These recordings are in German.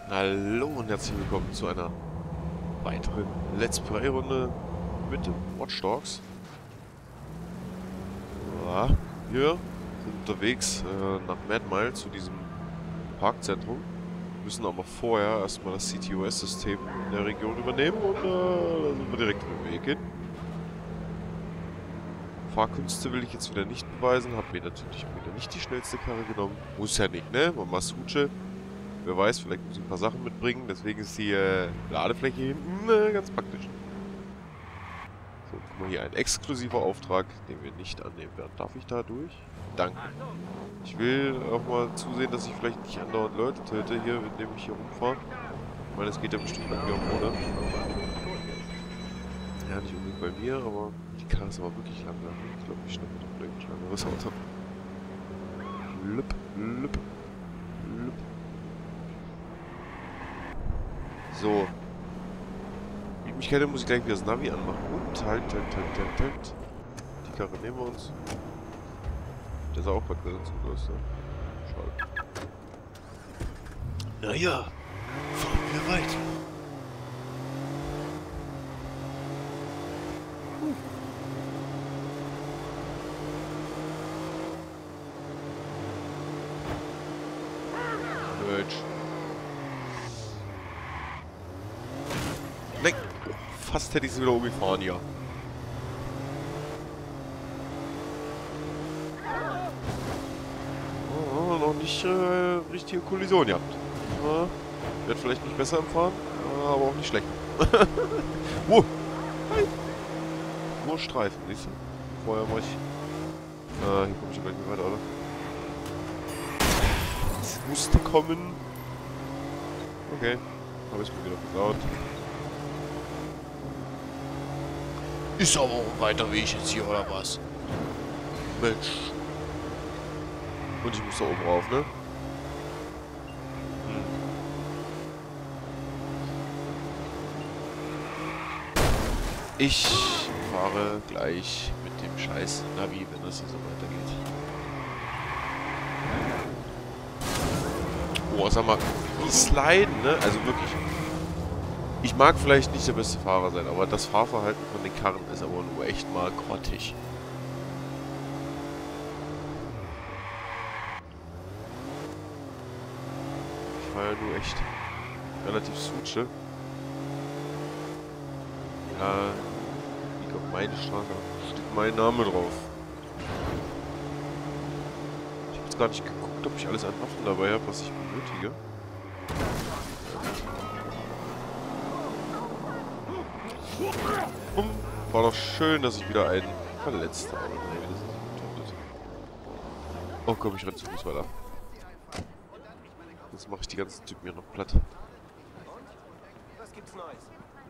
Hallo und herzlich willkommen zu einer weiteren Let's Play-Runde mit Watch Dogs. Ja, wir sind unterwegs nach Mad Mile zu diesem Parkzentrum. Müssen aber vorher erstmal das CTOS-System in der Region übernehmen und da sind wir direkt auf dem Weg hin. Fahrkünste will ich jetzt wieder nicht beweisen, habe mir natürlich wieder nicht die schnellste Karre genommen. Muss ja nicht, ne? Man macht Suche. Wer weiß, vielleicht muss ich ein paar Sachen mitbringen, deswegen ist die Ladefläche hinten ganz praktisch. So, guck mal hier, ein exklusiver Auftrag, den wir nicht annehmen werden. Darf ich da durch? Danke. Ich will auch mal zusehen, dass ich vielleicht nicht andauernd Leute töte hier, indem ich hier rumfahre. Ich meine, es geht ja bestimmt irgendwie auch ohne. Ja, nicht unbedingt bei mir, aber die Karre ist aber wirklich langsam. Ich glaube, ich schnappe doch vielleicht ein schnelleres Auto. Lüpp, lüpp, lüpp. So. Wie ich mich kenne, muss ich gleich wieder das Navi anmachen. Und halt. Die Karre nehmen wir uns. Der ist auch gerade wieder zugelassen. Schade. Naja, fahren wir weiter. Mensch. Nein. Fast hätte ich sie wieder umgefahren hier. Oh, noch nicht richtige Kollision gehabt. Ja, wird vielleicht nicht besser im Fahren, aber auch nicht schlecht. Wow. Hey. Nur Streifen, siehst du? Vorher war ich... hier komme ich ja gleich nicht weiter, oder? Es musste kommen. Okay. Habe ich mir wieder versaut. Ist aber auch ein weiter Weg jetzt hier, oder was? Mensch. Und ich muss da oben rauf, ne? Ich fahre gleich mit dem scheiß Navi, wenn das hier so weitergeht. Oh, sag mal, die sliden, ne? Also wirklich. Ich mag vielleicht nicht der beste Fahrer sein, aber das Fahrverhalten von den Karren ist aber nur echt mal grottig. Ich fahre ja nur echt relativ suche. Ja, liegt auf meine Straße. Steht mein Name drauf. Ich habe jetzt gar nicht geguckt, ob ich alles an Waffen dabei habe, was ich benötige. War doch schön, dass ich wieder einen verletzt habe. Nee, das ist nicht getötet. Oh komm, ich renn zu Fuß weiter. Jetzt mache ich die ganzen Typen hier noch platt. Was gibt's Neues?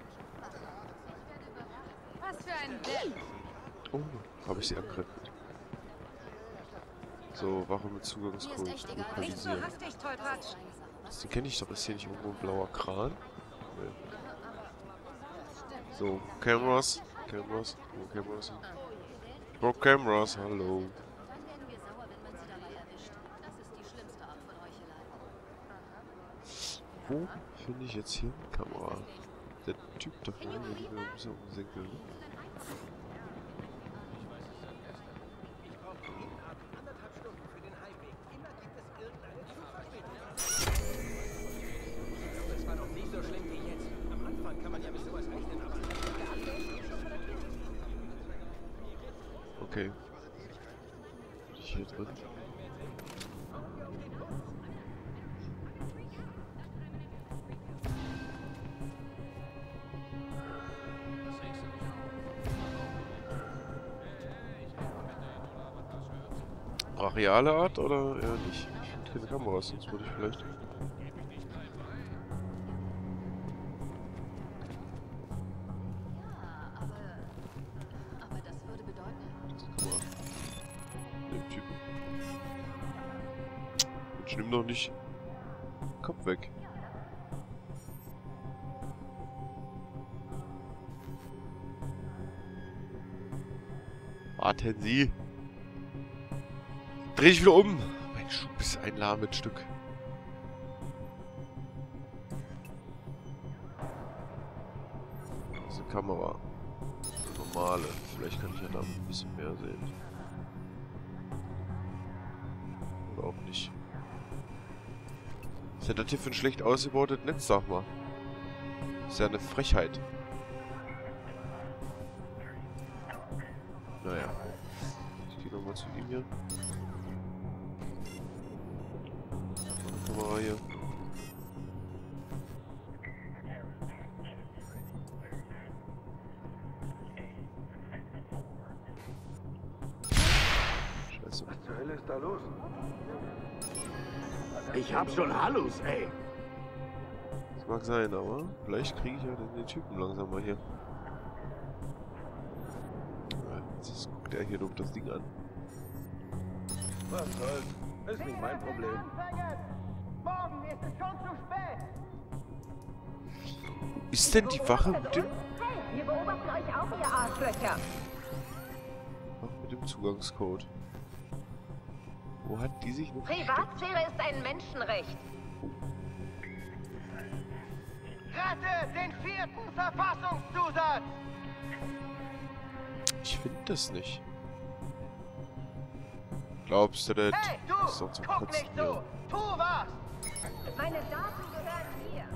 Was für ein Depp. Oh, habe ich sie angegriffen. So, Wache mit Zugangscode Nicht so lokalisieren. hastig, Tollpatsch. Den kenne ich doch. Ist hier nicht irgendwo ein blauer Kran? Nee. So, Cameras. Cameras. Wo Cameras sind? Bro, Cameras, hallo. Dann werden wir sauer, wenn man sie dabei erwischt. Das ist die schlimmste Art von Heuchelei. Wo finde ich jetzt hier eine Kamera? Der Typ da vorne, der liegt mir ein bisschen auf dem Senkel. Ne? Das war noch nicht so schlimm wie jetzt. Am Anfang kann man ja mit sowas rechnen, aber der andere ist schon vor der Tür. Okay. Bin ich hier drin? Brachiale Art oder eher nicht? Ich finde keine Kameras, sonst würde ich vielleicht... Aber das würde bedeuten... Guck mal. Den Typen. Mensch, nimm doch nicht... Kopf weg. Warten Sie! Dreh dich wieder um! Mein Schub ist ein lahmes Stück. Diese Kamera. Eine normale. Vielleicht kann ich ja da ein bisschen mehr sehen. Oder auch nicht. Was ist denn das hier für ein schlecht ausgebautes Netz, sag mal? Das ist ja eine Frechheit. Naja. Ich gehe nochmal zu ihm hier. Kamera hier. Scheiße. Was zur Hölle ist da los? Ich hab schon Hallus, ey. Das mag sein, aber vielleicht kriege ich ja den Typen langsam mal hier. Jetzt guckt er hier doch das Ding an. Was soll's? Ist nicht mein Problem. Morgen ist es schon zu spät. Wo ist denn die Wache mit dem... Hey, wir beobachten euch auch, ihr Arschlöcher. Ach, mit dem Zugangscode. Wo hat die sich noch... Privatsphäre ist ein Menschenrecht. Rette den 4. Verfassungszusatz! Ich finde das nicht. Glaubst du das? Hey, Das ist du! doch zum Guck Kotzen nicht hier. so! Tu was! Meine Daten gehören mir.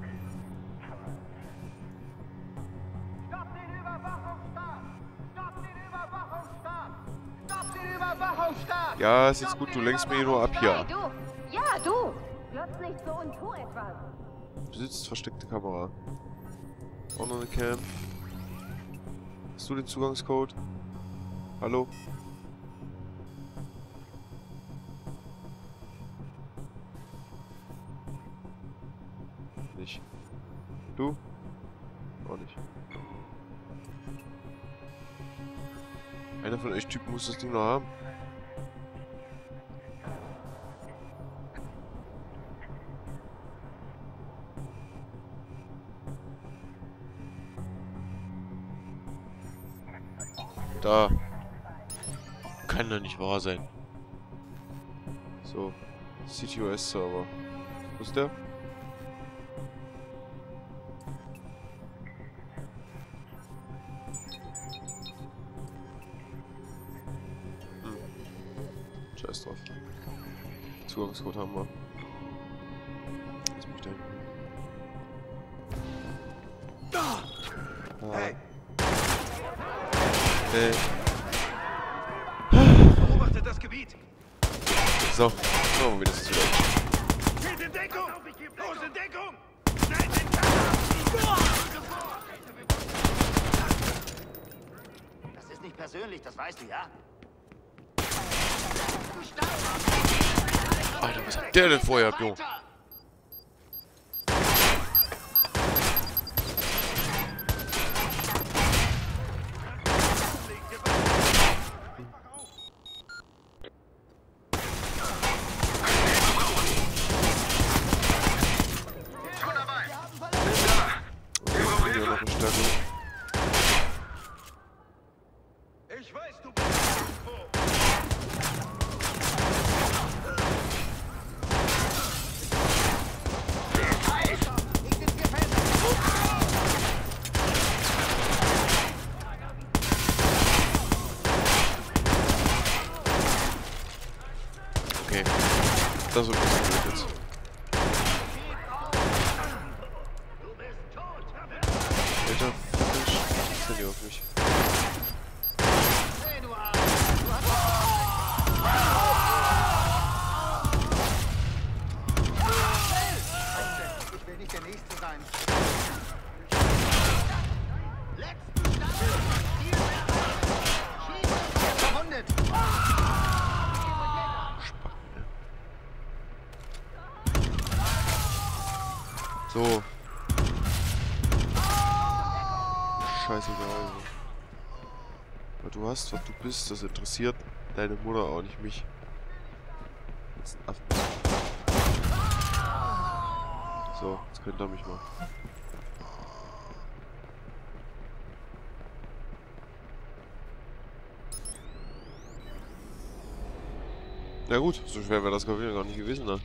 Stopp den Überwachungsstaat! Stopp den Überwachungsstaat! Stopp den Überwachungsstaat! Ja, ist jetzt Stopp gut, den du lenkst mir hier nur ab Hey, hier. du. Ja, du. Glotz nicht so und tu etwas. Besitzt versteckte Kamera. Auch noch eine Cam. Hast du den Zugangscode? Hallo? Nicht. Du? Auch nicht. Einer von euch Typen muss das Ding noch haben. Da. Kann doch nicht wahr sein. So. CTOS-Server. Wo ist der? Scheiß drauf. Zugangscode haben wir. Lass mich da hinten. Ah. Hey! Hey. Beobachtet das Gebiet! So, machen wir das wieder. Geht in Deckung! Los in Deckung! Das ist nicht persönlich, das weißt du, ja? Alter, was hat der denn vorher, Junge? Hier noch eine Stärkung. Ich weiß, du bist irgendwo! Okay. Das wird ein bisschen blöd jetzt. Alter, was ist denn hier auf mich? Ich will nicht der Nächste sein. Verwundet! So. Scheißegal. Aber du hast, was du bist, das interessiert deine Mutter auch nicht mich. Jetzt ein Affen. So, jetzt könnt ihr mich mal. Na gut, so schwer wäre das gar nicht gewesen, ne?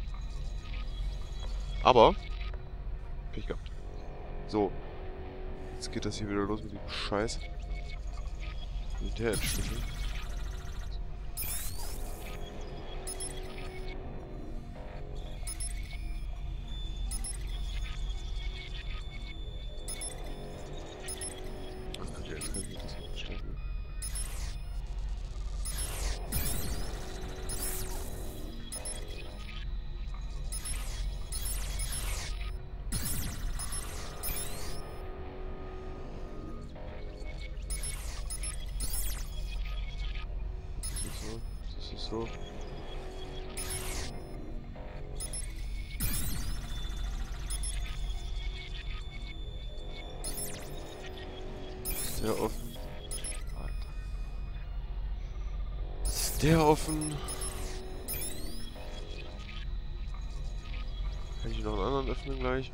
Aber Pech gehabt. So. Jetzt geht das hier wieder los mit dem Scheiß. Militärentschlüssel. Jetzt kann ich das nicht verstehen. Das ist so. Ist der offen? Alter. Ist der offen? Kann ich noch einen anderen öffnen gleich?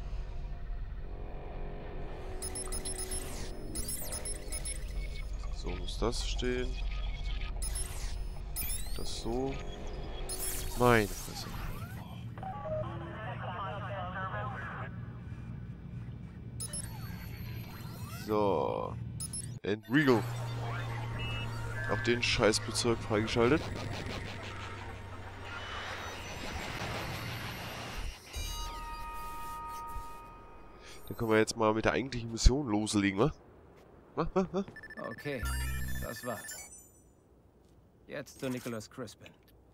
So muss das stehen. Das so. Meine Fresse. So. And Regal. Auch den Scheißbezirk freigeschaltet. Dann können wir jetzt mal mit der eigentlichen Mission loslegen, wa? Okay, das war's. Jetzt zu Nicholas Crispin.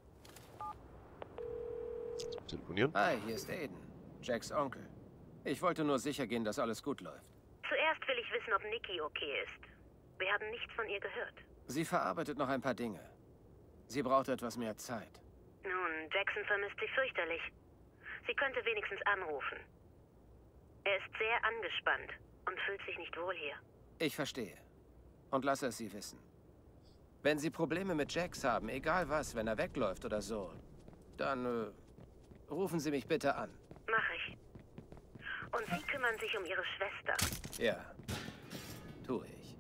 Telefonieren. Hi, hier ist Aiden, Jacks Onkel. Ich wollte nur sicher gehen, dass alles gut läuft. Zuerst will ich wissen, ob Nikki okay ist. Wir haben nichts von ihr gehört. Sie verarbeitet noch ein paar Dinge. Sie braucht etwas mehr Zeit. Nun, Jackson vermisst sie fürchterlich. Sie könnte wenigstens anrufen. Er ist sehr angespannt und fühlt sich nicht wohl hier. Ich verstehe. Und lasse es Sie wissen. Wenn Sie Probleme mit Jax haben, egal was, wenn er wegläuft oder so, dann rufen Sie mich bitte an. Mach ich. Und Sie kümmern sich um Ihre Schwester. Ja, tue ich.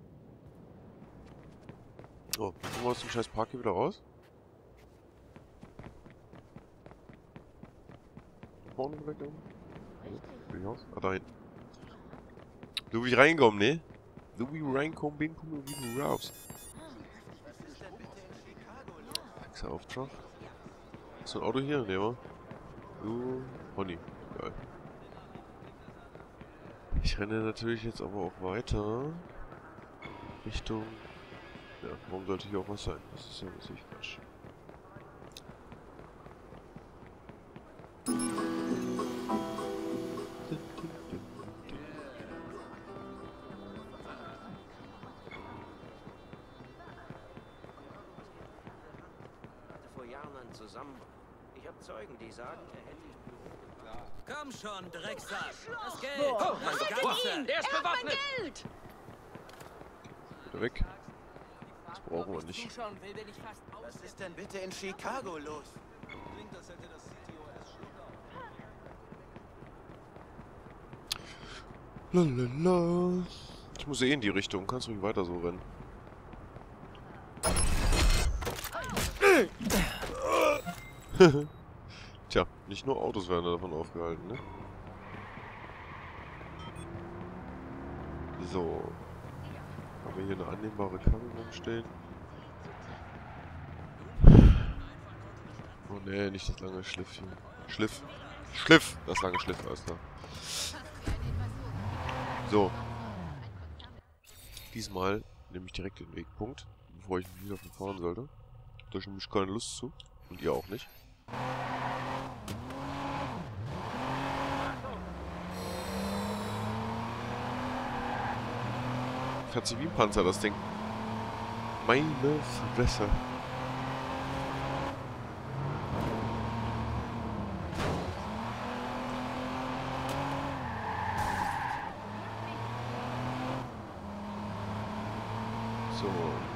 So, kommen wir aus dem scheiß Park hier wieder raus? Vorne vielleicht da? Will ich aus? Ah, da hinten. So wie ich reinkomme, ne? So wie ich reinkomme, bin ich wieder raus. Fixer Auftrag. Ist ein Auto hier? Ne, wa? Pony. Geil. Ich renne natürlich jetzt aber auch weiter. Richtung... Ja, warum sollte hier auch was sein? Das ist ja natürlich Quatsch. Vor Jahren einen Zusammenbruch. Ich habe Zeugen, die sagen, er hätte... Komm schon, Drecksack! Das Geld! Oh, mein Gott! Der ist bewaffnet! Wieder weg. Das brauchen wir nicht. Was ist denn bitte in Chicago los? Lalala. Ich muss eh in die Richtung. Kannst ruhig weiter so rennen. Tja, nicht nur Autos werden davon aufgehalten, ne? So. Haben wir hier eine annehmbare Karre rumstehen? Oh ne, nicht das lange Schliffchen. Schliff! Das lange Schliff, alles klar. So. Diesmal nehme ich direkt den Wegpunkt, bevor ich wieder fahren sollte. Da habe nämlich keine Lust zu. Und ihr auch nicht. Fährt sich wie ein Panzer, das Ding. Meine Fresse. So.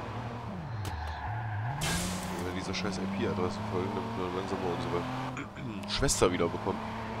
Wenn wir dieser scheiß IP-Adresse folgen, damit wir langsam mal unsere Schwester wieder bekommen.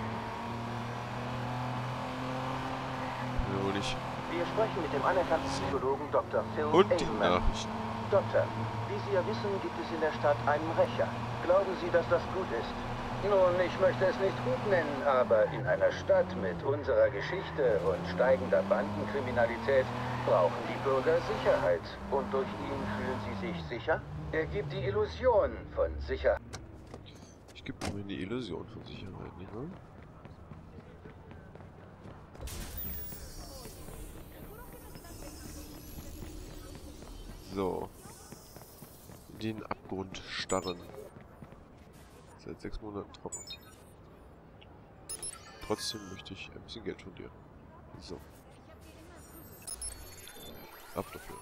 Ja, wohl nicht. Wir sprechen mit dem anerkannten Psychologen Dr. Phil Und die Edelman. Nachrichten. Doktor, wie Sie ja wissen, gibt es in der Stadt einen Rächer. Glauben Sie, dass das gut ist? Nun, ich möchte es nicht gut nennen, aber in einer Stadt mit unserer Geschichte und steigender Bandenkriminalität brauchen die Bürger Sicherheit. Und durch ihn fühlen sie sich sicher? Er gibt die Illusion von Sicherheit. Ich gebe mir die Illusion von Sicherheit, nicht wahr? So. Den Abgrund starren. Seit 6 Monaten trocken. Trotzdem möchte ich ein bisschen Geld von dir. So. Ab dafür.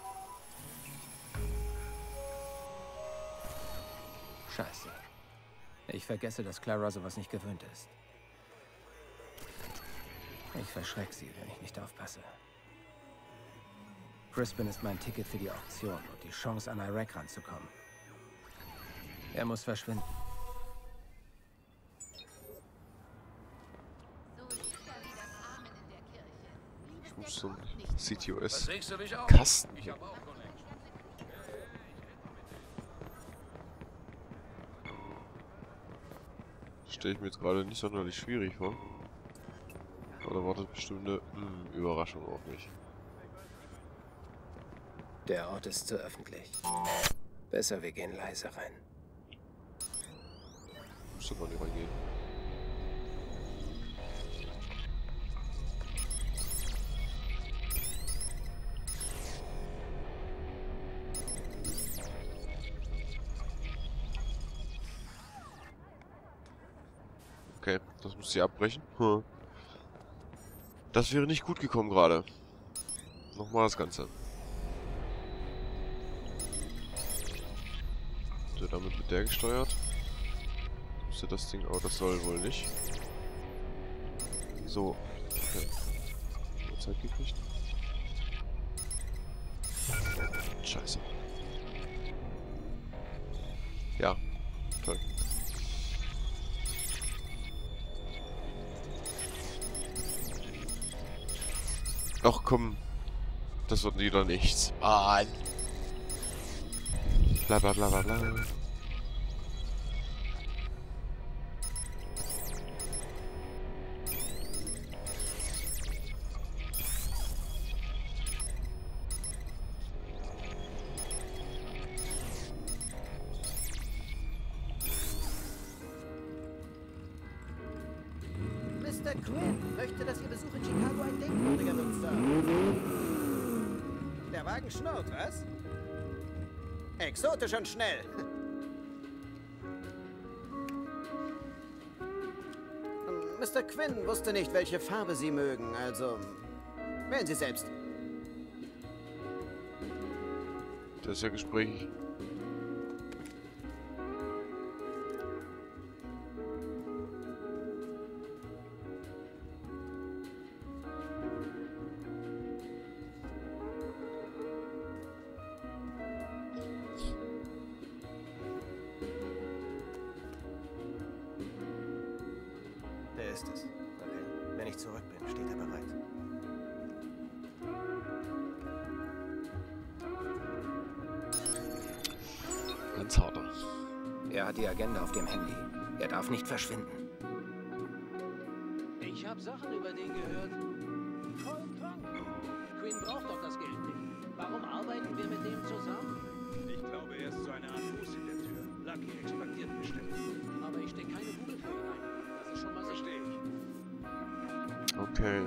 Scheiße. Ich vergesse, dass Clara sowas nicht gewöhnt ist. Ich verschreck sie, wenn ich nicht aufpasse. Crispin ist mein Ticket für die Auktion und die Chance, an Iraq ranzukommen. Er muss verschwinden. Ich muss zum CTOS-Kasten. Stelle ich mir jetzt gerade nicht sonderlich schwierig vor. Aber da wartet bestimmt eine Überraschung auf mich. Der Ort ist zu öffentlich. Besser, wir gehen leise rein. Muss doch mal nicht reingehen. Okay, das muss sie abbrechen. Das wäre nicht gut gekommen gerade. Nochmal das Ganze. So, damit wird der gesteuert. Müsste das Ding auch, das soll wohl nicht. So. Okay. Zeit gekriegt. Scheiße. Ja. Toll. Ach komm. Das wird wieder nichts. Mann. Bla bla bla bla bla. Mr. Quinn möchte, dass Ihr Besuch in Chicago ein denkwürdiger wird, Sir. Der Wagen schnurrt, was? Exotisch und schnell. Mr. Quinn wusste nicht, welche Farbe Sie mögen, also wählen Sie selbst. Das ist ja gesprächig. Der ist es. Okay. Wenn ich zurück bin, steht er bereit. Ganz harter. Er hat die Agenda auf dem Handy. Er darf nicht verschwinden. Ich habe Sachen über den gehört. Voll krank. Quinn braucht doch das Geld nicht. Warum arbeiten wir mit dem zusammen? Ich glaube, er ist so eine Art Fuß in der Tür. Lucky expandiert bestimmt. Aber ich stecke keine Kugel für ihn ein. Das ist schon mal so. Verstehe ich. Okay.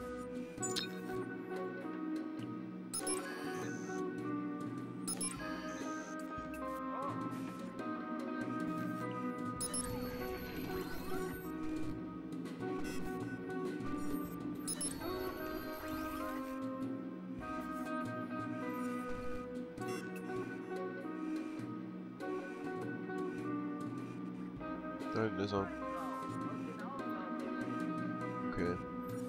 Da hinten ist er. Okay.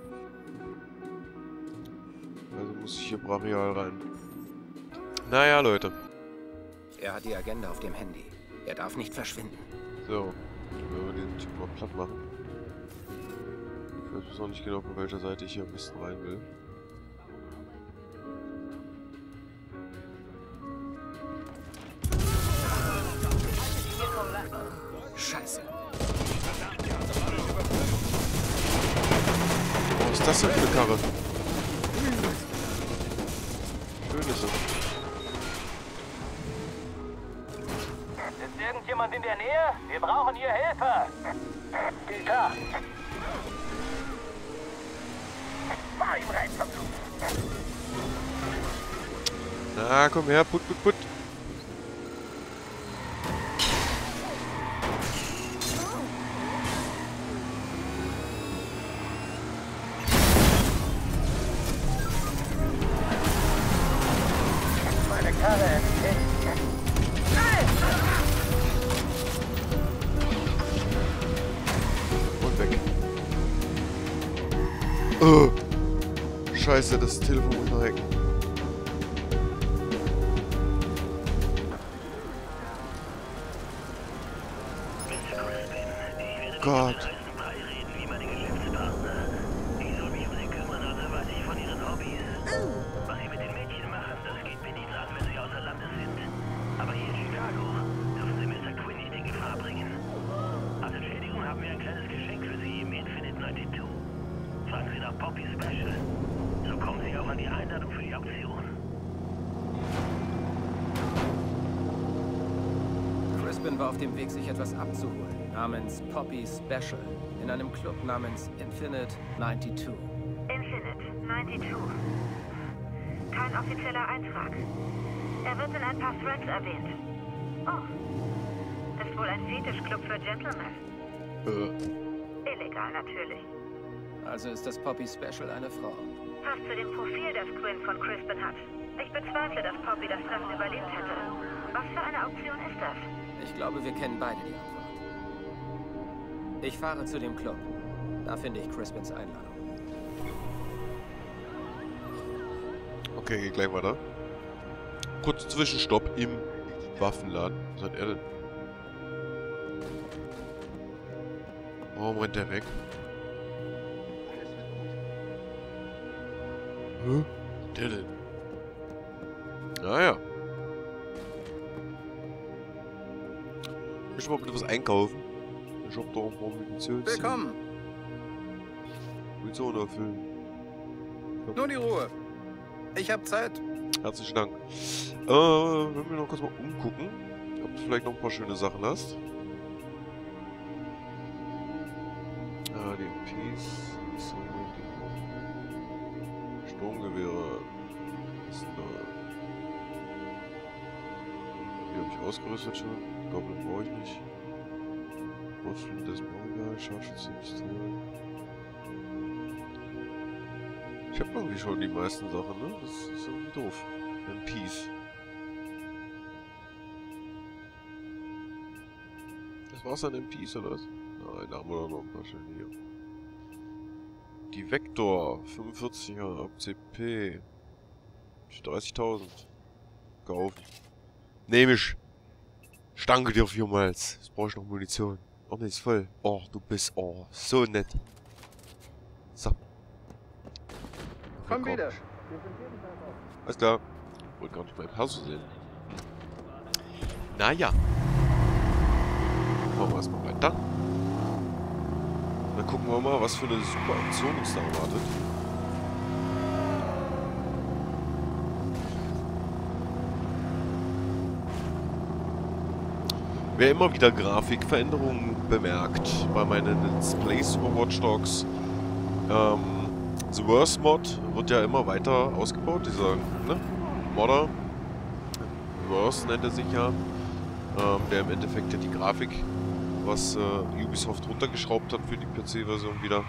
Also muss ich hier brachial rein. Naja, Leute. Er hat die Agenda auf dem Handy. Er darf nicht verschwinden. So. Wenn wir den Typen mal platt machen. Ich weiß noch nicht genau, von welcher Seite ich hier am besten rein will. Scheiße. ist das denn für eine Karre? Schön ist es. Ist irgendjemand in der Nähe? Wir brauchen hier Hilfe. Geht klar. Fahr ihm rein, Versuch. Na, komm her, put. Meine Karre entdeckt. Und weg. Scheiße, das Telefon muss noch hacken. Gott. Fragen Sie nach Poppy Special. So kommen Sie auch an die Einladung für die Auktion. Crispin war auf dem Weg, sich etwas abzuholen, namens Poppy Special, in einem Club namens Infinite 92. Infinite 92. Kein offizieller Eintrag. Er wird in ein paar Threads erwähnt. Oh. Ist wohl ein Fetischclub für Gentlemen. Illegal natürlich. Also ist das Poppy Special eine Frau. Passt zu dem Profil, das Quinn von Crispin hat. Ich bezweifle, dass Poppy das Treffen überlebt hätte. Was für eine Auktion ist das? Ich glaube, wir kennen beide die Antwort. Ich fahre zu dem Club. Da finde ich Crispins Einladung. Okay, geht gleich weiter. Kurz Zwischenstopp im Waffenladen. Was hat er denn? Warum rennt der weg? Hä? Der denn? Naja. Ich will mal bitte was einkaufen. Ich hab da auch mal Munition. Willkommen! Munition erfüllen. Nur die Ruhe. Ich hab Zeit. Herzlichen Dank. Wenn wir noch kurz mal umgucken, ob du vielleicht noch ein paar schöne Sachen hast. Die MPs. So, die Sturmgewehre. Was ist denn da? Die habe ich ausgerüstet schon. Goblin brauche ich nicht. Rotflinte ist Morgen, Scharfschützenpistolen. Ich habe irgendwie schon die meisten Sachen, ne? Das ist irgendwie doof. MPs. Das war's an MPs, oder was? Nein, da haben wir doch noch ein paar schöne hier. Die Vector 45er ab CP. 30.000. Kaufen. Nehme ich. Ich danke dir vielmals. Jetzt brauche ich noch Munition. Oh ne, ist voll. Oh, du bist so nett. So. Komm wieder. Alles klar. Ich wollte gar nicht mein Perso sehen. Naja. Machen wir erstmal weiter. Dann gucken wir mal, was für eine super Aktion uns da erwartet. Wer immer wieder Grafikveränderungen bemerkt bei meinen Let's Plays über Watch Dogs, The Worst Mod wird ja immer weiter ausgebaut, dieser Modder. Worst nennt er sich ja, der im Endeffekt ja die Grafik, was Ubisoft runtergeschraubt hat für die PC-Version wieder,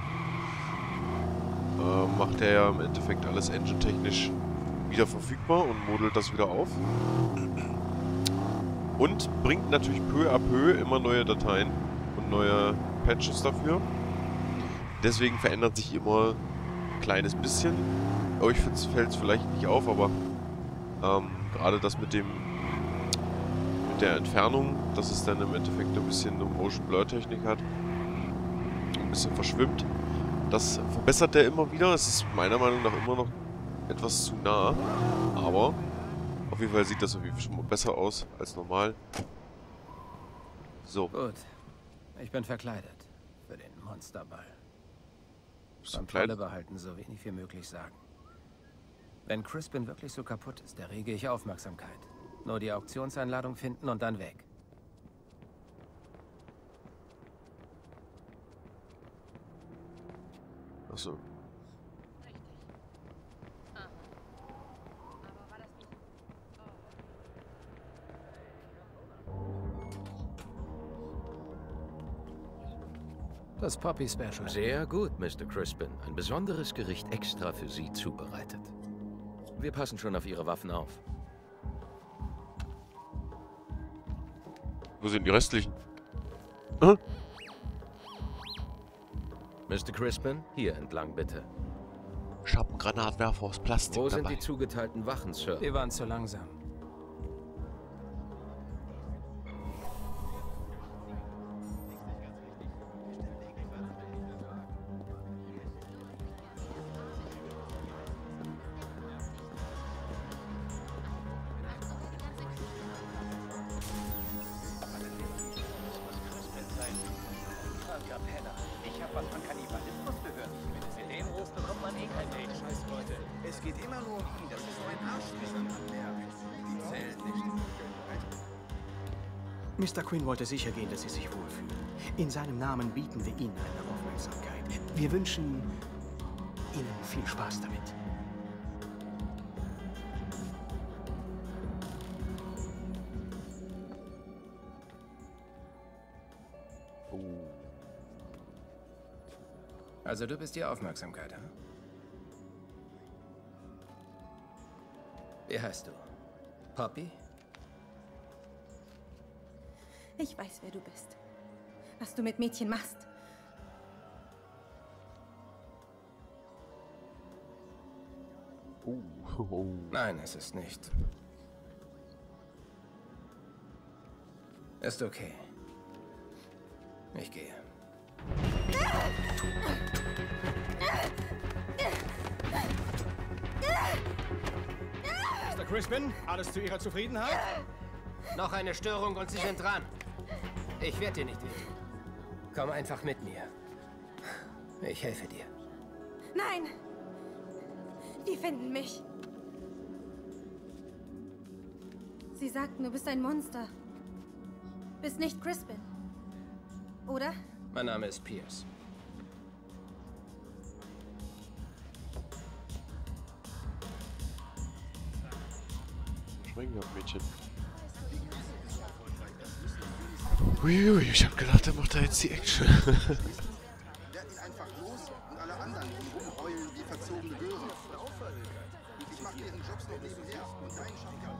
macht er ja im Endeffekt alles engine-technisch wieder verfügbar und modelt das wieder auf. Und bringt natürlich peu à peu immer neue Dateien und neue Patches dafür. Deswegen verändert sich immer ein kleines bisschen. Euch fällt es vielleicht nicht auf, aber gerade das mit der Entfernung, dass es dann im Endeffekt ein bisschen eine Motion Blur Technik hat, ein bisschen verschwimmt. Das verbessert er immer wieder. Es ist meiner Meinung nach immer noch etwas zu nah, aber auf jeden Fall sieht das irgendwie schon mal besser aus als normal. So. Gut. Ich bin verkleidet für den Monsterball. Kontrolle behalten, so wenig wie möglich sagen. Wenn Crispin wirklich so kaputt ist, errege ich Aufmerksamkeit. Nur die Auktionseinladung finden und dann weg. Achso. Das Poppy Special. Sehr gut, Mr. Crispin. Ein besonderes Gericht extra für Sie zubereitet. Wir passen schon auf Ihre Waffen auf. Wo sind die restlichen? Hm? Mr. Crispin, hier entlang bitte. Ich hab einen Granatwerfer aus Plastik Wo sind dabei. die zugeteilten Wachen, Sir? Die waren zu langsam. Ich hab was von Kannibalismus gehört. Mit dem Ruf bekommt man eh kein Geld. Scheiß Leute. Es geht immer nur um ihn. Das ist so ein Arschwisser. Die zählt nicht. Mr. Quinn wollte sicher gehen, dass Sie sich wohlfühlen. In seinem Namen bieten wir Ihnen eine Aufmerksamkeit. Wir wünschen Ihnen viel Spaß damit. Also du bist die Aufmerksamkeit, hm? Wie heißt du? Poppy? Ich weiß, wer du bist. Was du mit Mädchen machst. Nein, es ist nicht. Ist okay. Ich gehe. Mr. Crispin, alles zu Ihrer Zufriedenheit? Noch eine Störung und Sie sind dran. Ich werde dir nicht wehtun. Komm einfach mit mir. Ich helfe dir. Nein! Die finden mich. Sie sagten, du bist ein Monster. Bist nicht Crispin. Oder? Mein Name ist Pierce. Springen ab, Mädchen. Uiui, ich hab gedacht, er macht da jetzt die Action. Werd ihn einfach los und alle anderen rumheulen wie verzogene Göre. Ich mach ihren Jobs noch nebenher und deinen Schanker.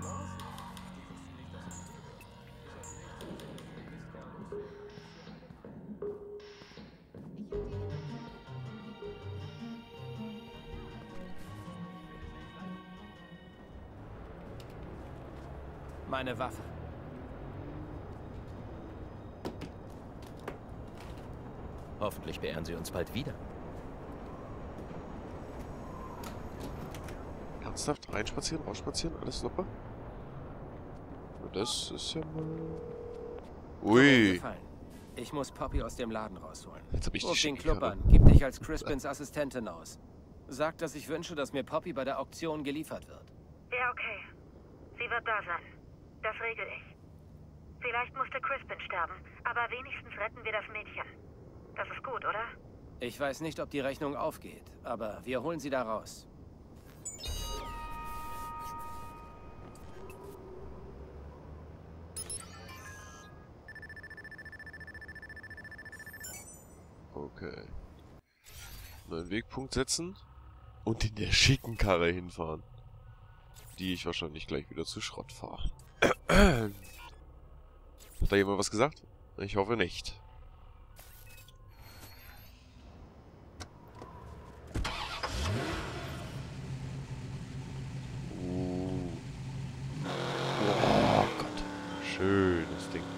Meine Waffe. Hoffentlich beehren Sie uns bald wieder. Ernsthaft? Reinspazieren, rausspazieren, alles super? Das ist ja mal... Ui. Ich muss Poppy aus dem Laden rausholen. Jetzt hab ich die Ruf den Schicke Club an. Gib dich als Crispins Assistentin aus. Sag, dass ich wünsche, dass mir Poppy bei der Auktion geliefert wird. Ja, okay. Sie wird da sein. Das regel ich. Vielleicht musste Crispin sterben, aber wenigstens retten wir das Mädchen. Das ist gut, oder? Ich weiß nicht, ob die Rechnung aufgeht, aber wir holen sie da raus. Okay. Neuen Wegpunkt setzen und in der schicken Karre hinfahren, die ich wahrscheinlich gleich wieder zu Schrott fahre. Hat da jemand was gesagt? Ich hoffe nicht. Oh Gott. Schönes Ding.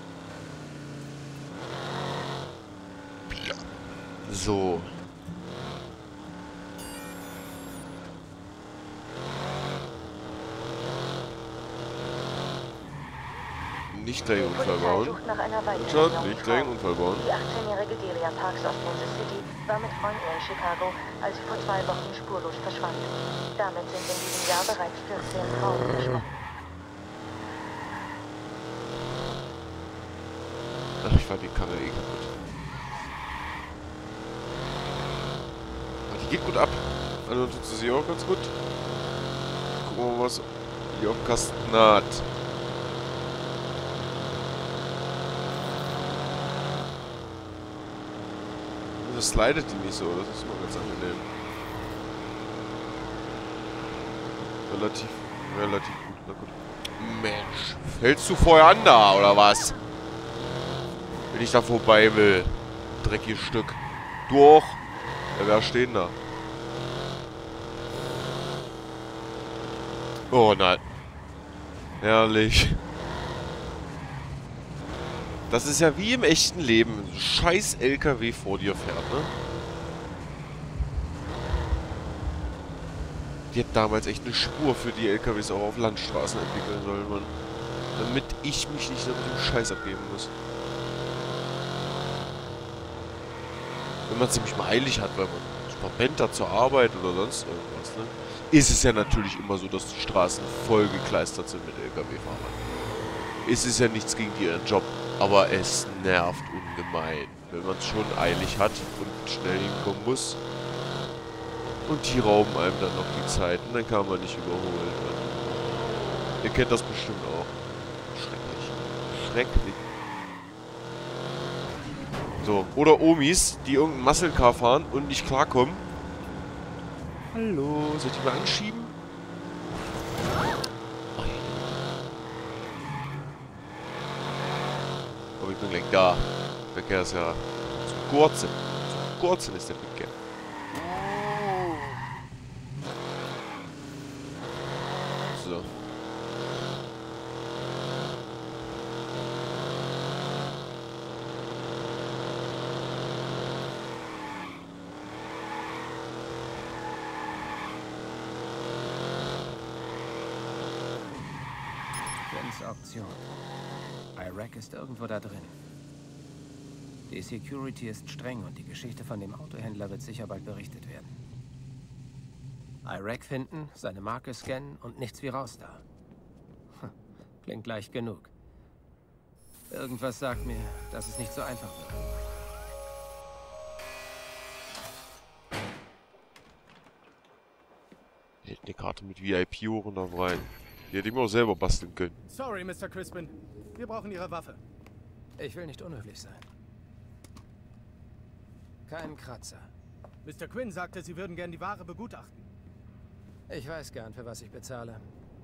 Ja. So. Nicht gleich einen Unfall bauen. Richard, nicht gleich einen Unfall bauen. Die 18-jährige Delia Parks aus Kansas City war mit Freunden in Chicago, als sie vor 2 Wochen spurlos verschwand. Damit sind in diesem Jahr bereits 14 Frauen verschwunden. Ach, ich fand die Karre eh kaputt. Aber die geht gut ab. Also tut sie sich auch ganz gut. Gucken wir mal, was hier auf dem Kasten hat. Das slidet die nicht so, das ist mal ganz angenehm. Relativ gut, na gut. Mensch, fällst du vorher an da, oder was? Wenn ich da vorbei will. Dreckiges Stück. Durch. Ja, wer stehen da? Oh nein. Herrlich. Das ist ja wie im echten Leben. Ein scheiß LKW vor dir fährt, ne? Die hätten damals echt eine Spur für die LKWs auch auf Landstraßen entwickeln sollen, Mann. Damit ich mich nicht mit dem Scheiß abgeben muss. Wenn man es nämlich mal eilig hat, weil man verpennt da zur Arbeit oder sonst irgendwas, ne? Ist es ja natürlich immer so, dass die Straßen voll gekleistert sind mit LKW-Fahrern. Es ist ja nichts gegen ihren Job, aber es nervt ungemein, wenn man es schon eilig hat und schnell hinkommen muss. Und die rauben einem dann noch die Zeit und dann kann man nicht überholen. Ihr kennt das bestimmt auch. Schrecklich. Schrecklich. So, oder Omis, die irgendein Muscle Car fahren und nicht klarkommen. Hallo, soll ich die mal anschieben? Aber ich bin gleich da. Verkehr ist ja zu kurz. Zu kurz ist der Verkehr. So. Quins Auktion. Iraq ist irgendwo da drin. Die Security ist streng und die Geschichte von dem Autohändler wird sicher bald berichtet werden. Iraq finden, seine Marke scannen und nichts wie raus da. Klingt leicht genug. Irgendwas sagt mir, dass es nicht so einfach wird. Ich hätte eine Karte mit VIP-Ohren da rein. Die hätte ich mir auch selber basteln können. Sorry, Mr. Crispin. Wir brauchen Ihre Waffe. Ich will nicht unhöflich sein. Kein Kratzer. Mr. Quinn sagte, Sie würden gern die Ware begutachten. Ich weiß gern, für was ich bezahle.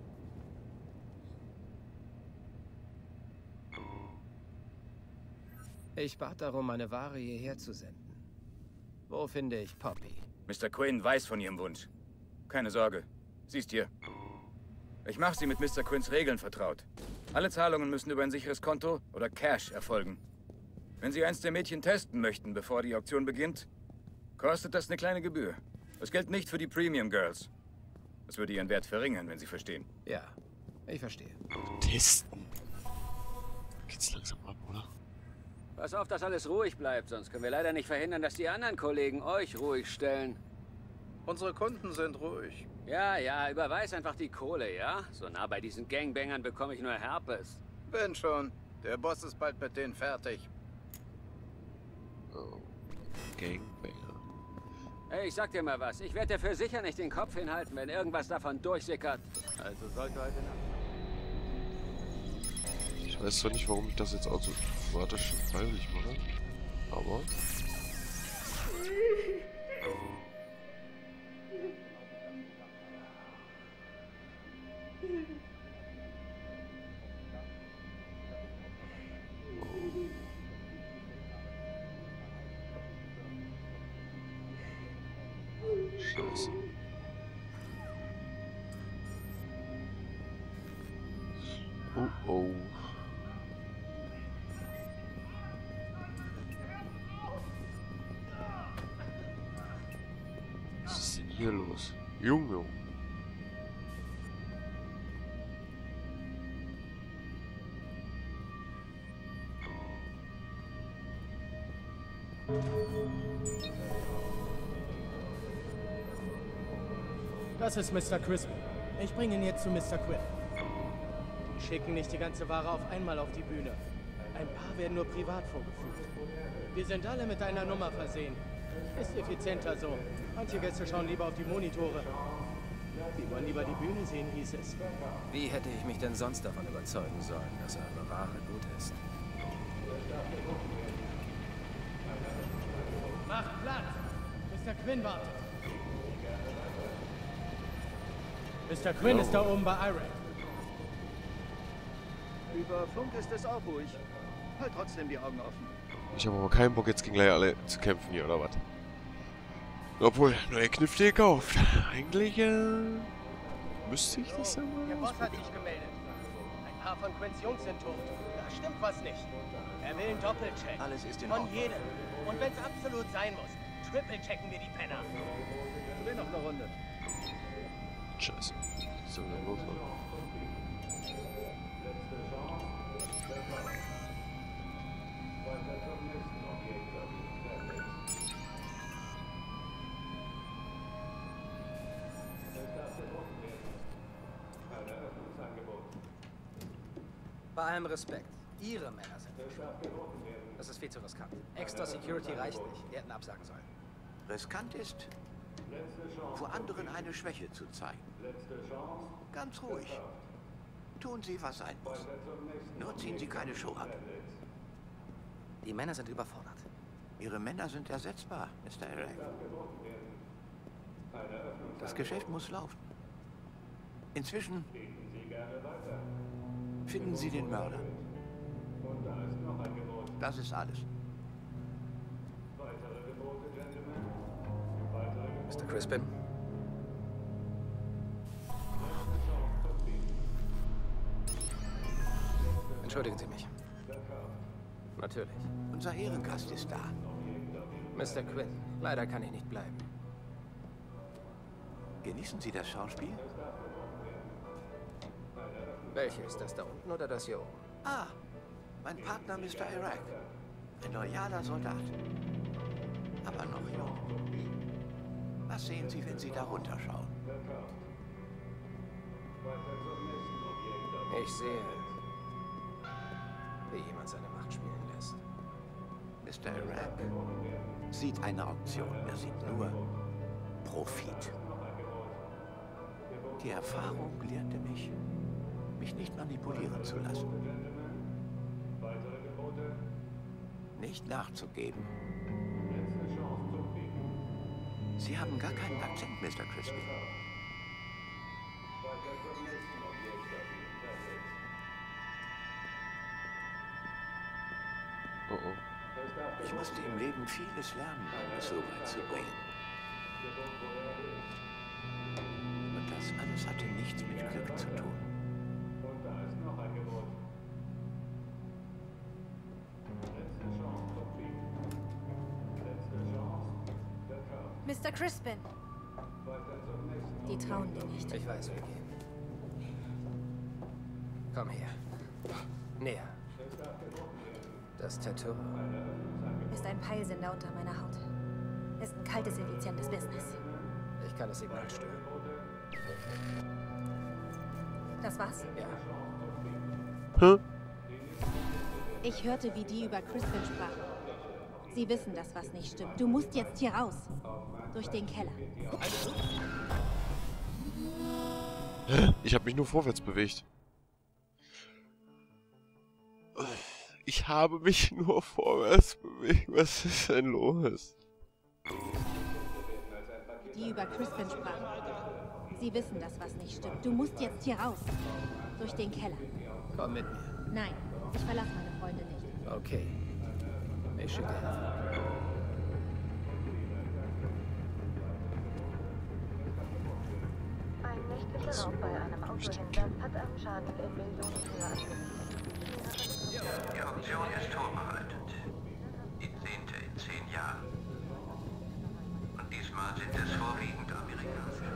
Ich bat darum, meine Ware hierher zu senden. Wo finde ich Poppy? Mr. Quinn weiß von Ihrem Wunsch. Keine Sorge. Sie ist hier. Ich mache Sie mit Mr. Quinns Regeln vertraut. Alle Zahlungen müssen über ein sicheres Konto oder Cash erfolgen. Wenn Sie eins der Mädchen testen möchten, bevor die Auktion beginnt, kostet das eine kleine Gebühr. Das gilt nicht für die Premium Girls. Das würde ihren Wert verringern, wenn Sie verstehen. Ja, ich verstehe. Testen. Geht's langsam ab, oder? Pass auf, dass alles ruhig bleibt, sonst können wir leider nicht verhindern, dass die anderen Kollegen euch ruhig stellen. Unsere Kunden sind ruhig. Ja, ja, überweis einfach die Kohle, ja? So nah bei diesen Gangbangern bekomme ich nur Herpes. Bin schon. Der Boss ist bald mit denen fertig. Oh. Gangbanger. Hey, ich sag dir mal was. Ich werde dir für sicher nicht den Kopf hinhalten, wenn irgendwas davon durchsickert. Also sollte heute Nacht... Ich weiß zwar nicht, warum ich das jetzt automatisch freiwillig mache, aber... Scheiße. Oh oh. Was ist denn hier los? Junge. Das ist Mr. Crispin. Ich bringe ihn jetzt zu Mr. Quinn. Wir schicken nicht die ganze Ware auf einmal auf die Bühne. Ein paar werden nur privat vorgeführt. Wir sind alle mit einer Nummer versehen. Ist effizienter so. Manche Gäste schauen lieber auf die Monitore. Sie wollen lieber die Bühne sehen, hieß es. Wie hätte ich mich denn sonst davon überzeugen sollen, dass eure Ware gut ist? Macht Platz! Mr. Quinn wartet. Mr. Quinn ist da oben bei Iraq. Über Funk ist es auch ruhig. Halt trotzdem die Augen offen. Ich habe aber keinen Bock, jetzt gegen gleich alle zu kämpfen hier, oder was? Obwohl, neue Knifte gekauft. Eigentlich, müsste ich das ja mal. Der Boss hat sich gemeldet. Ein paar von Quinns Jungs sind tot. Da stimmt was nicht. Er will einen Doppelcheck. Alles ist in Von Ordnung. jedem. Und wenn es absolut sein muss, triple-checken wir die Penner. Ich will noch eine Runde. Scheiße. Was soll denn los, Mann? Bei allem Respekt, Ihre Männer sind gestorben. Das ist viel zu riskant. Extra Security reicht nicht. Die hätten absagen sollen. Riskant ist, vor anderen eine Schwäche zu zeigen. Ganz ruhig. Tun Sie, was sein muss. Nur ziehen Sie keine Show ab. Die Männer sind überfordert. Ihre Männer sind ersetzbar, Mr. Iraq. Das Geschäft muss laufen. Inzwischen finden Sie den Mörder. Das ist alles. Mr. Crispin? Entschuldigen Sie mich. Natürlich. Unser Ehrengast ist da. Mr. Quinn, leider kann ich nicht bleiben. Genießen Sie das Schauspiel? Welche ist das da unten oder das hier oben? Ah, mein Partner Mr. Iraq. Ein loyaler Soldat. Aber noch jung. Was sehen Sie, wenn Sie da runterschauen? Ich sehe, wie jemand seine Macht spielen lässt. Mr. Iraq sieht eine Option. Er sieht nur Profit. Die Erfahrung lehrte mich, mich nicht manipulieren zu lassen. Nicht nachzugeben. Sie haben gar keinen Akzent, Mr. Crispin. Oh oh. Ich musste im Leben vieles lernen, um es so weit zu bringen. Und das alles hatte nichts mit Glück zu tun. Mr. Crispin. Die trauen dir nicht. Ich weiß, wir gehen. Komm her. Näher. Das Tattoo Ist ein Peilsender unter meiner Haut. Ist ein kaltes, effizientes Business. Ich kann das Signal stören. Das war's? Ja. Hä? Ich hörte, wie die über Crispin sprachen. Sie wissen, dass was nicht stimmt. Du musst jetzt hier raus. Durch den Keller. Ich habe mich nur vorwärts bewegt. Ich habe mich nur vorwärts bewegt. Was ist denn los? Die über Crispin sprachen. Sie wissen, dass was nicht stimmt. Du musst jetzt hier raus. Durch den Keller. Komm mit mir. Nein, ich verlasse meine Freunde nicht. Okay. Ich schicke Hilfe. Ein nächtlicher Raub bei einem Autohändler hat einen Schaden in Millionenhöhe angerichtet. Die Auktion ist vorbereitet. Die 10. in 10 Jahren. Und diesmal sind es vorwiegend amerikanische.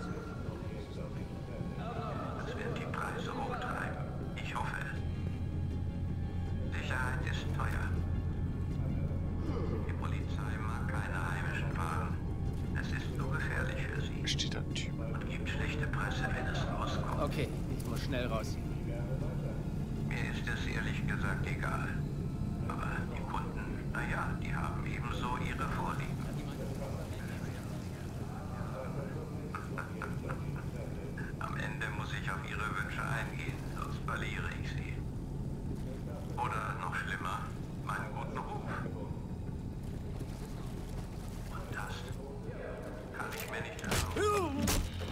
Das wird die Preise hochtreiben. Ich hoffe es. Sicherheit ist teuer. Die Polizei mag steht ein Typ. Und gibt schlechte Presse, wenn es rauskommt. Okay, ich muss schnell raus. Mir ist es ehrlich gesagt egal. Aber die Kunden, naja, die haben ebenso ihre Vorlieben. Am Ende muss ich auf ihre Wünsche eingehen, sonst verliere ich sie. Oder noch schlimmer, meinen guten Ruf. Und das kann ich mir nicht erlauben.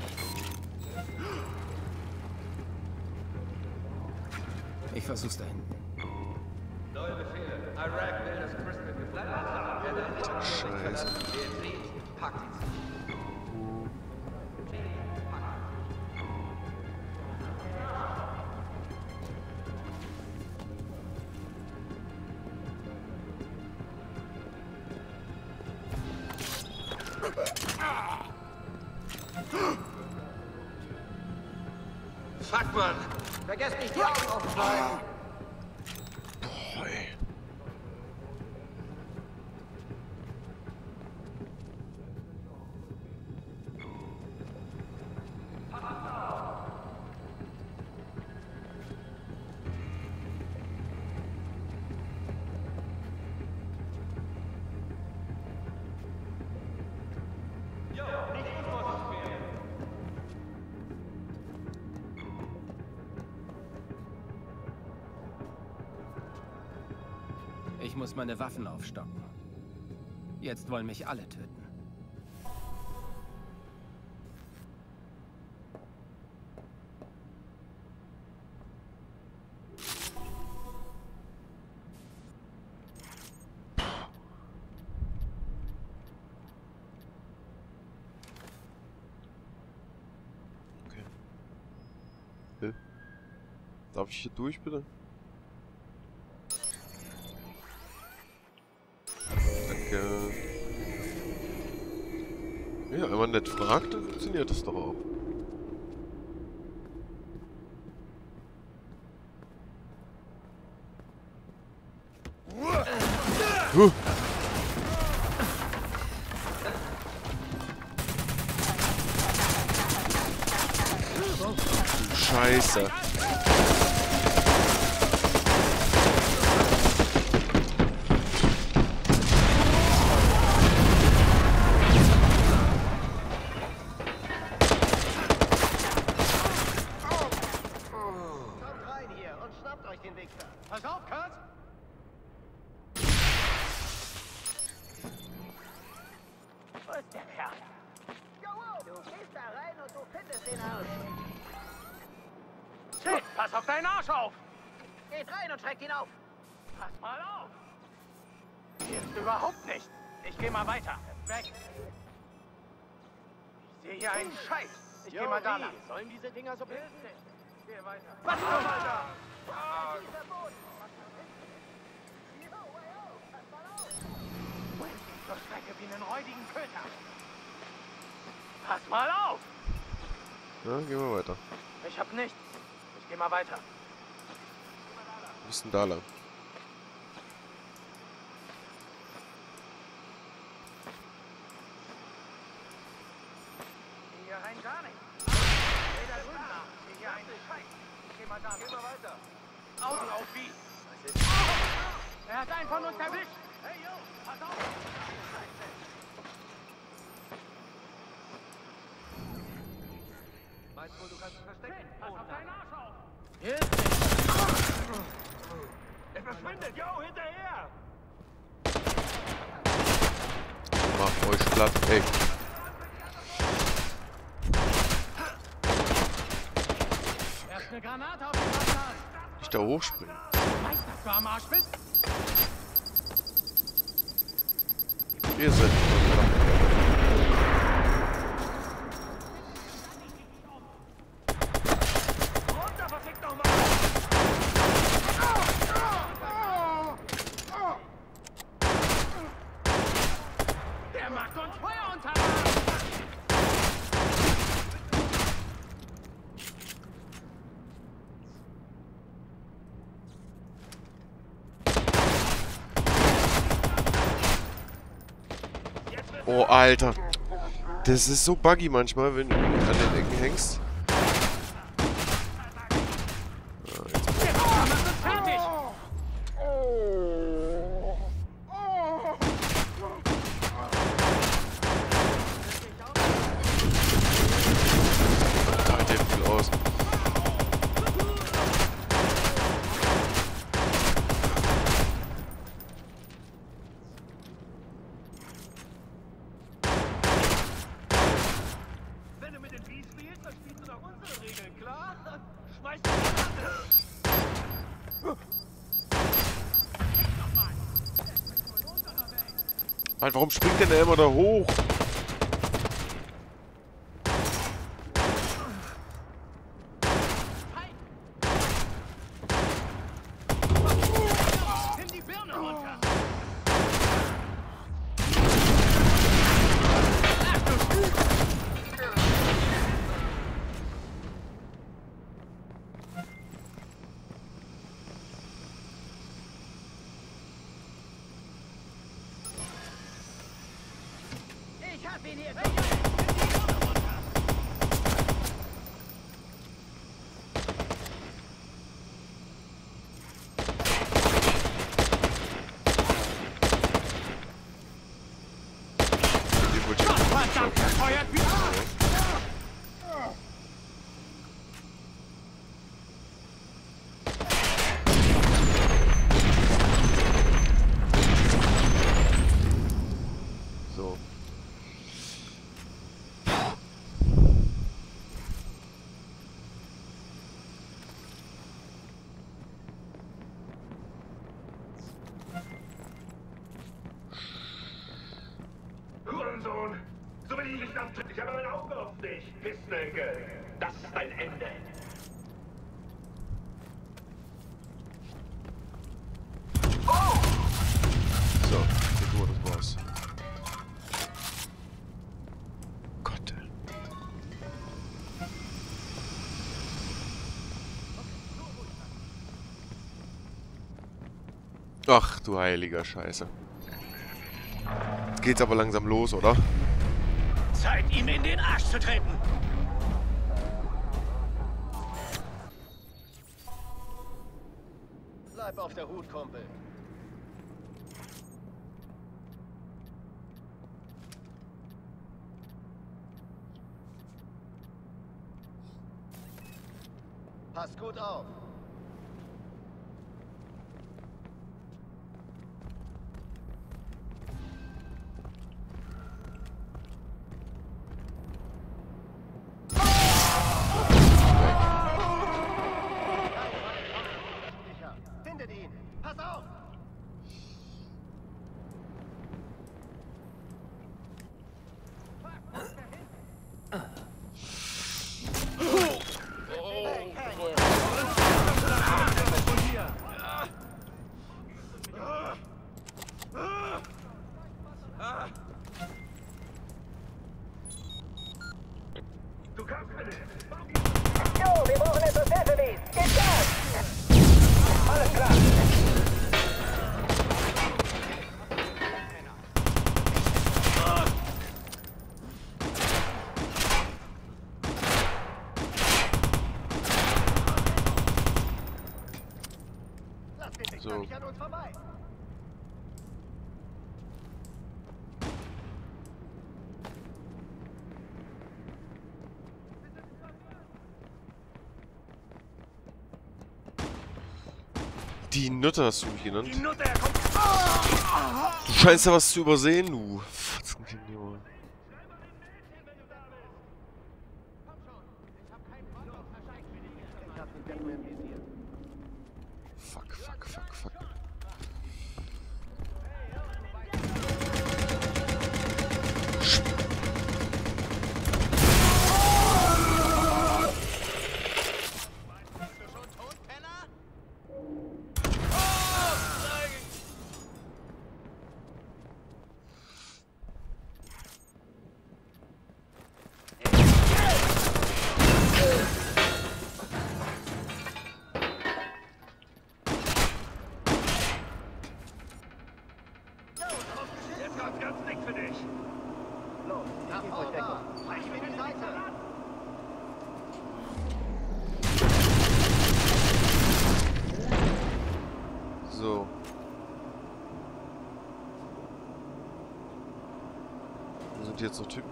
Ich versuch's da hinten. Neue Befehle. Iraq will, dass Crispin gefallen hat. Wer da nicht Scheiße. der dreht, packt ihn. Fuck, Mann! Vergesst nicht, die Augen offen zu halten. Boah, ey. Ich muss meine Waffen aufstocken. Jetzt wollen mich alle töten. Okay. Darf ich hier durch, bitte? Danke. Ja, wenn man nicht fragt, dann funktioniert das doch auch. Scheiße. Pass auf, Kurt! Wo ist der Kerl? Du gehst da rein und du findest ihn aus. Shit, pass auf deinen Arsch auf! Geht rein und schreckt ihn auf. Pass mal auf! Hier ist überhaupt nicht. Ich geh mal weiter. Weg! Ich sehe hier einen Scheiß. Ich geh mal da lang. Sollen diese Dinger so Hilft nicht. Ich geh weiter. Was zum Alter? Zur Strecke wie einen räudigen Köter. Pass mal auf! Ja, gehen wir weiter. Ich hab nichts. Ich geh mal weiter. Wo ist denn da lang? Hier rein gar nicht. Geh da drüben nach. Hier einen Scheiß. Ich geh mal da. Geh mal weiter. Augen auf wie? Er hat einen von uns erwischt. Hey, yo, pass auf. Meinst du, du kannst es verstecken? Pass auf deinen Arsch auf. Er verschwindet. Yo, hinterher. Macht euch platt, ey. Erst eine Granate auf den Bastard. Nicht da hochspringen. Weißt du, dass du am Arsch bist? Ihr seid Runter, verfickt nochmal! Der macht uns Feuer unter! Oh, Alter. Das ist so buggy manchmal, wenn du an den Ecken hängst. Mann, warum springt denn der immer da hoch? Hurensohn! So will ich nicht abtreten. Ich habe mein Auge auf dich, Pissnelke. Das ist dein Ende. Oh! So, das war's. Gott. Ach du heiliger Scheiße. Jetzt geht's aber langsam los, oder? Zeit, ihm in den Arsch zu treten! Bleib auf der Hut, Kumpel. Pass gut auf. Jo, wir brauchen etwas Hilfe. Geht Gas! Alles klar. So. Die Nutte hast du mich genannt. Die Nutte, kommt. Du scheinst ja was zu übersehen, du. Fuck, fuck, fuck, fuck. Sind jetzt noch Typen?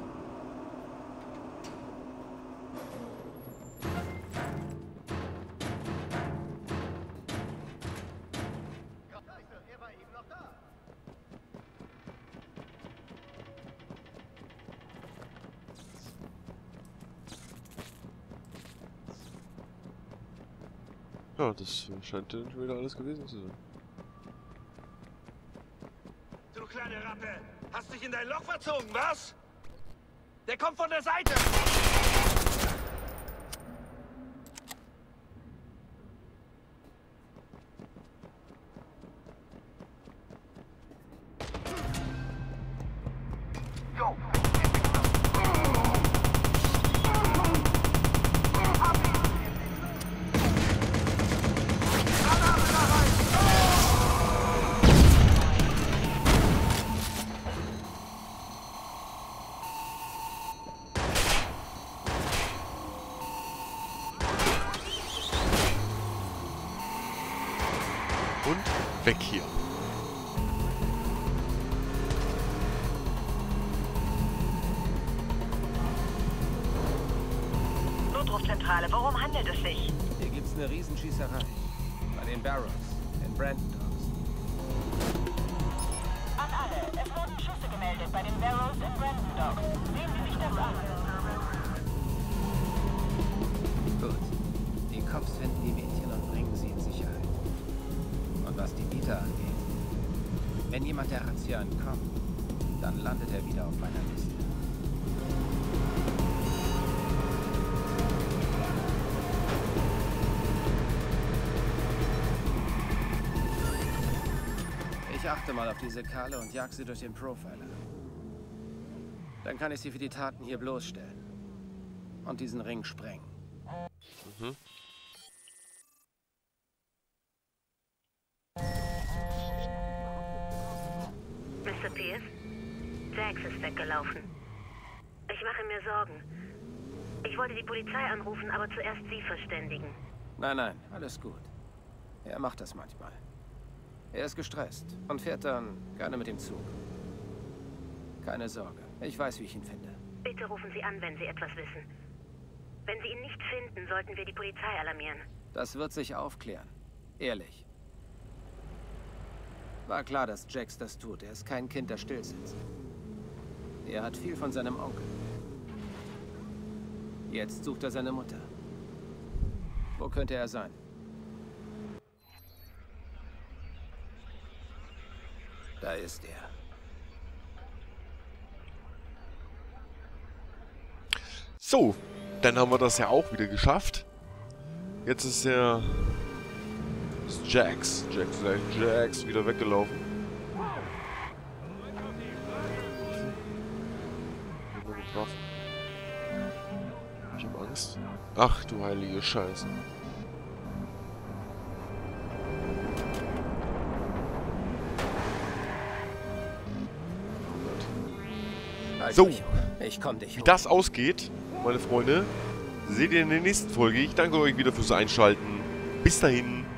Ja, das scheint dann schon wieder alles gewesen zu sein. Du kleine Ratte! Hast dich in dein Loch verzogen, was? Der kommt von der Seite! Und weg hier. Notrufzentrale, worum handelt es sich? Hier gibt's eine Riesenschießerei. Bei den Barrows in Brandon Docks. An alle, es wurden Schüsse gemeldet bei den Barrows in Brandon Docks. Sehen Sie sich das an. Gut. Die Cops finden die Mädchen und bringen sie in Sicherheit. Und was die Mieter angeht, wenn jemand der Razzia entkommt, dann landet er wieder auf meiner Liste. Ich achte mal auf diese Kerle und jag sie durch den Profiler. Dann kann ich sie für die Taten hier bloßstellen. Und diesen Ring sprengen. Mhm. Mr. Pierce? Jax ist weggelaufen. Ich mache mir Sorgen. Ich wollte die Polizei anrufen, aber zuerst Sie verständigen. Nein, alles gut. Er macht das manchmal. Er ist gestresst und fährt dann gerne mit dem Zug. Keine Sorge, ich weiß, wie ich ihn finde. Bitte rufen Sie an, wenn Sie etwas wissen. Wenn Sie ihn nicht finden, sollten wir die Polizei alarmieren. Das wird sich aufklären. Ehrlich. War klar, dass Jax das tut. Er ist kein Kind, das still sitzt. Er hat viel von seinem Onkel. Jetzt sucht er seine Mutter. Wo könnte er sein? Da ist er. So, dann haben wir das ja auch wieder geschafft. Jetzt ist der Jax wieder weggelaufen. Ich hab Angst. Ach du heilige Scheiße. So, wie das ausgeht, meine Freunde, seht ihr in der nächsten Folge. Ich danke euch wieder fürs Einschalten. Bis dahin.